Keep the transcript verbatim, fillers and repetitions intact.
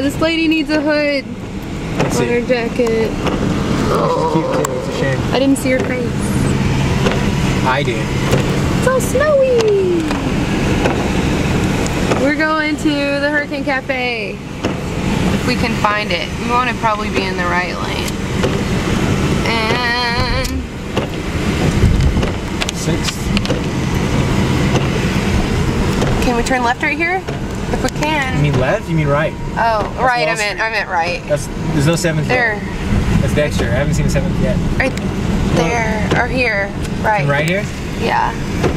this lady needs a hood on her jacket. Oh, she's cute too. It's a shame. I didn't see her face. I did. It's all snowy. We're going to the Hurricane Cafe. If we can find it. We want to probably be in the right lane. And Sixth. can we turn left right here? If we can. You mean left? You mean right? Oh, That's right. I Wall meant Street. I meant right. That's there's no seventh There. yet. That's Dexter. I haven't seen a seventh yet. Right there or here. Right. Right here? Yeah.